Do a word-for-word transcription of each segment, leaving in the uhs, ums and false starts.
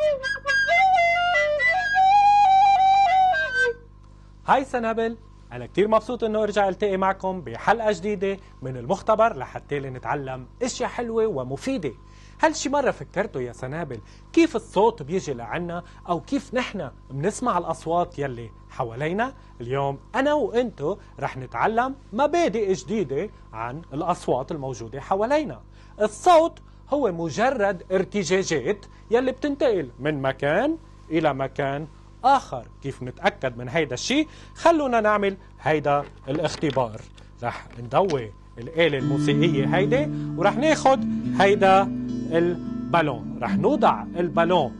هاي سنابل، أنا كتير مبسوط إنه أرجع ألتقي معكم بحلقة جديدة من المختبر لحتى نتعلم أشياء حلوة ومفيدة. هل شي مرة فكرتوا يا سنابل كيف الصوت بيجي لعنا أو كيف نحن بنسمع الأصوات يلي حوالينا؟ اليوم أنا وإنتو رح نتعلم مبادئ جديدة عن الأصوات الموجودة حوالينا. الصوت هو مجرد ارتجاجات يلي بتنتقل من مكان إلى مكان آخر. كيف نتأكد من هيدا الشيء؟ خلونا نعمل هيدا الاختبار. رح نضوي الآلة الموسيقية هيدي ورح ناخد هيدا البالون. رح نوضع البالون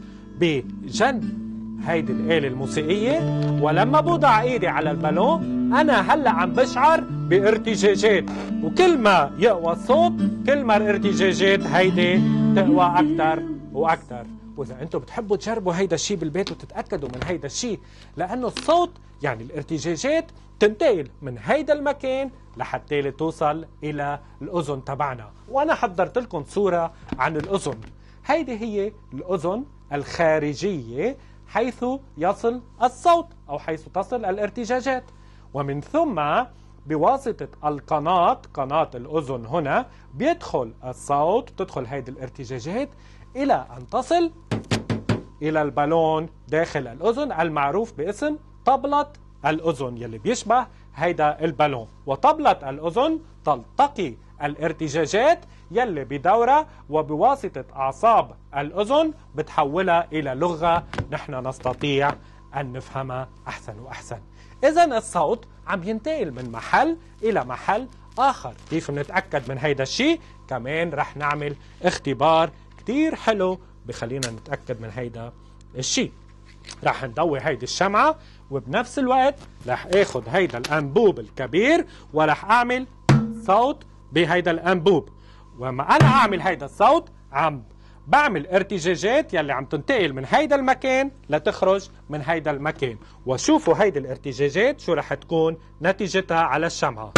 بجنب هيدي الآلة الموسيقية، ولما بوضع ايدي على البالون انا هلا عم بشعر بارتجاجات، وكل ما يقوى الصوت كل ما الارتجاجات هيدي تقوى اكثر واكثر. واذا انتم بتحبوا تجربوا هيدا الشيء بالبيت وتتاكدوا من هيدا الشيء، لانه الصوت يعني الارتجاجات تنتقل من هيدا المكان لحتى توصل الى الاذن تبعنا. وانا حضرت لكم صوره عن الاذن. هيدي هي الاذن الخارجيه حيث يصل الصوت او حيث تصل الارتجاجات، ومن ثم بواسطه القناه، قناه الاذن هنا بيدخل الصوت، بتدخل هيدي الارتجاجات الى ان تصل الى البالون داخل الاذن المعروف باسم طبلة الاذن، يلي بيشبه هيدا البالون. وطبلة الاذن تلتقي الارتجاجات يلي بدورة، وبواسطة اعصاب الاذن بتحولها الى لغة نحن نستطيع ان نفهمها احسن واحسن. اذا الصوت عم ينتقل من محل الى محل اخر. كيف نتأكد من هيدا الشيء؟ كمان رح نعمل اختبار كتير حلو بخلينا نتأكد من هيدا الشيء. رح نضوي هيدي الشمعة، وبنفس الوقت رح اخد هيدا الانبوب الكبير ورح اعمل صوت بهيدا الانبوب. وما انا اعمل هيدا الصوت عم بعمل ارتجاجات يلي عم تنتقل من هيدا المكان لتخرج من هيدا المكان. وشوفوا هيدي الارتجاجات شو رح تكون نتيجتها على الشمعة.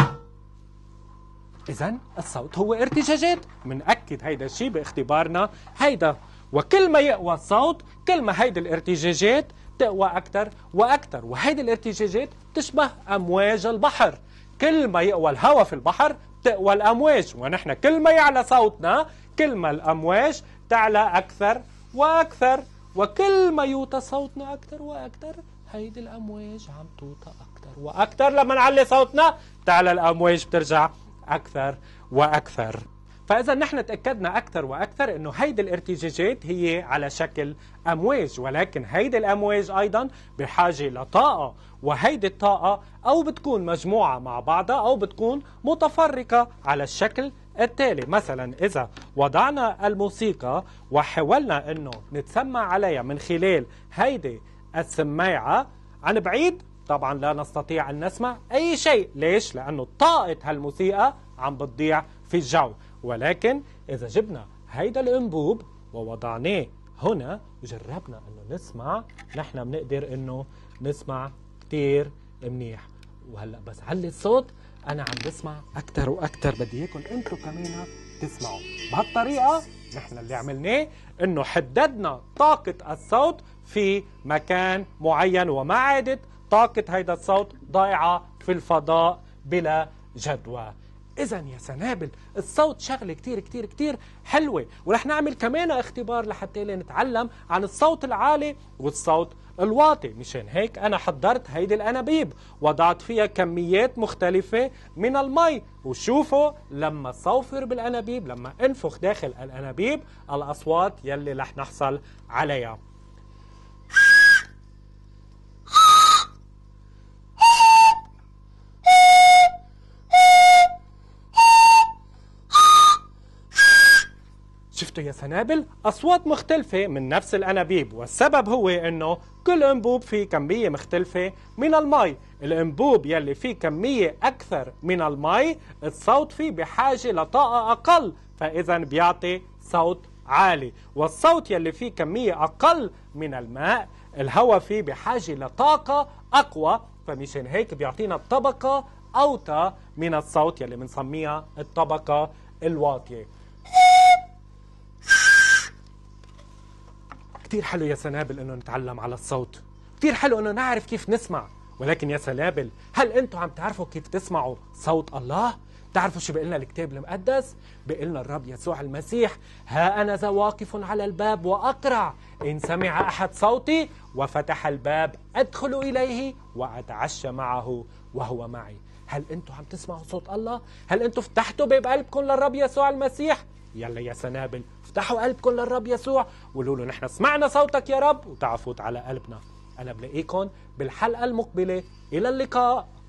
إذن الصوت هو ارتجاجات. منأكد هيدا الشيء باختبارنا هيدا. وكل ما يقوى الصوت كل ما هيدي الارتجاجات تقوى أكثر وأكثر. وهيدي الارتجاجات تشبه أمواج البحر. كل ما يقوى الهواء في البحر تقوى الأمواج، ونحن كل ما يعلى صوتنا كل ما الأمواج تعلى أكثر وأكثر. وكل ما يوطى صوتنا أكثر وأكثر هيدي الأمواج عم توطى أكثر وأكثر. لما نعلي صوتنا تعلى الأمواج بترجع أكثر وأكثر. فإذا نحن تأكدنا أكثر وأكثر إنه هيدي الارتجاجات هي على شكل أمواج، ولكن هيدي الأمواج أيضا بحاجة لطاقة، وهيدي الطاقة أو بتكون مجموعة مع بعضها أو بتكون متفرقة على الشكل التالي. مثلا إذا وضعنا الموسيقى وحاولنا إنه نتسمع عليها من خلال هيدي السماعة عن بعيد، طبعا لا نستطيع أن نسمع أي شيء. ليش؟ لأنه طاقة هالموسيقى عم بتضيع في الجو. ولكن إذا جبنا هيدا الأنبوب ووضعناه هنا وجربنا أنه نسمع، نحن بنقدر أنه نسمع كتير منيح. وهلأ بس علي الصوت أنا عم بسمع أكتر وأكتر. بدي إياكم أنتوا كمان تسمعوا. بهالطريقة نحن اللي عملناه أنه حددنا طاقة الصوت في مكان معين، وما عادت طاقة هيدا الصوت ضايعة في الفضاء بلا جدوى. إذا يا سنابل الصوت شغلة كتير كتير كتير حلوة. ورح نعمل كمان اختبار لحتى نتعلم عن الصوت العالي والصوت الواطي. مشان هيك أنا حضرت هيدي الأنابيب، وضعت فيها كميات مختلفة من المي. وشوفوا لما صوفر بالأنابيب، لما انفخ داخل الأنابيب، الأصوات يلي رح نحصل عليها. شفتوا يا سنابل؟ أصوات مختلفة من نفس الأنابيب، والسبب هو أنه كل أنبوب فيه كمية مختلفة من المي. الأنبوب يلي فيه كمية أكثر من المي الصوت فيه بحاجة لطاقة أقل، فإذا بيعطي صوت عالي. والصوت يلي فيه كمية أقل من الماء الهواء فيه بحاجة لطاقة أقوى، فمشان هيك بيعطينا طبقة أوطى من الصوت يلي بنسميها الطبقة الواطية. كتير حلو يا سنابل انه نتعلم على الصوت، كتير حلو انه نعرف كيف نسمع، ولكن يا سنابل هل انتم عم تعرفوا كيف تسمعوا صوت الله؟ تعرفوا شو بيقلنا الكتاب المقدس؟ بيقلنا الرب يسوع المسيح: ها أنا ذا واقف على الباب وأقرع، إن سمع أحد صوتي وفتح الباب أدخل إليه وأتعشى معه وهو معي. هل أنتم عم تسمعوا صوت الله؟ هل أنتم فتحتوا باب قلبكم للرب يسوع المسيح؟ يلا يا سنابل افتحوا قلبكم للرب يسوع وقولوا له: نحن سمعنا صوتك يا رب، وتعفوت على قلبنا. أنا بلاقيكم بالحلقة المقبلة، إلى اللقاء.